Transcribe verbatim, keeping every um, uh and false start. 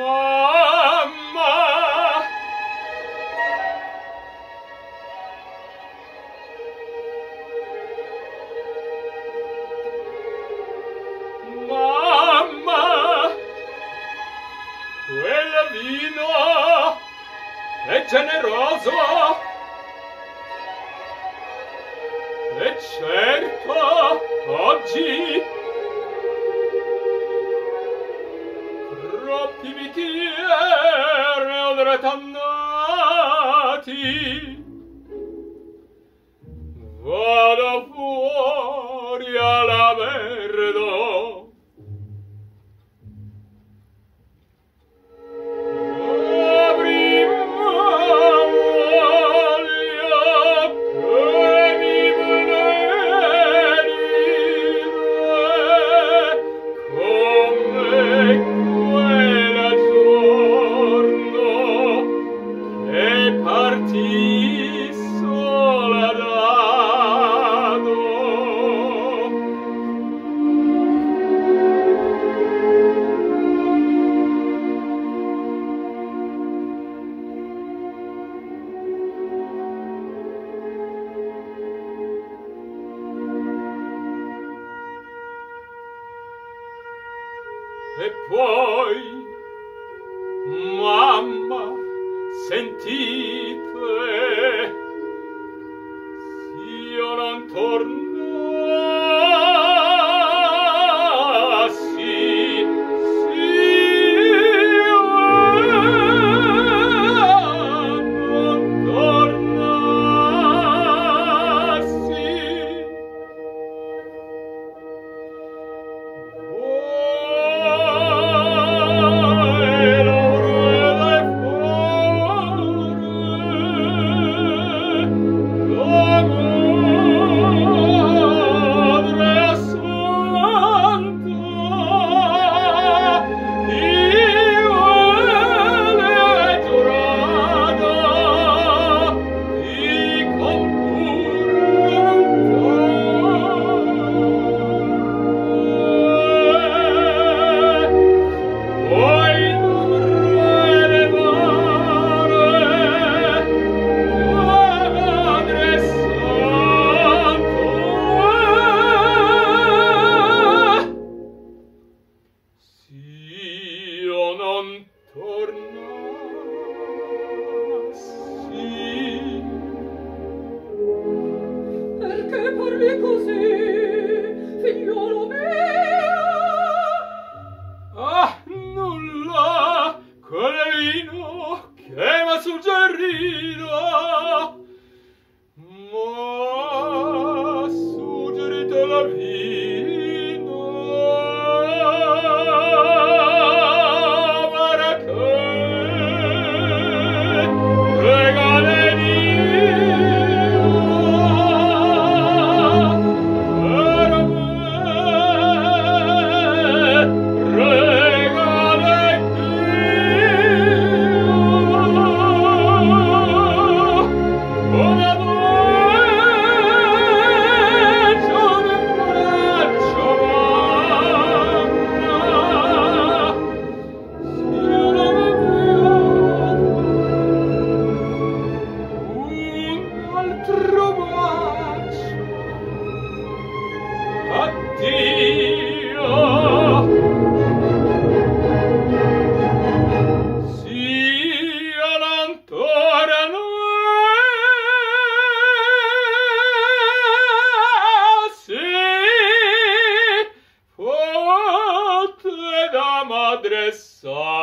Mamma! Mamma! Quel vino è generoso! E certo, oggi troppi bicchieri odretannati. Vado fuori all'averno. E poi, mamma, sentite, s'io non tornassi, s'io non tornassi, non tornassi. Perché parli così, figliolo mio? Ah, nulla, quel vino che m'ha suggerito, m'ha suggerito la vino. Addio, s'io non tornassi, forte da madre sa.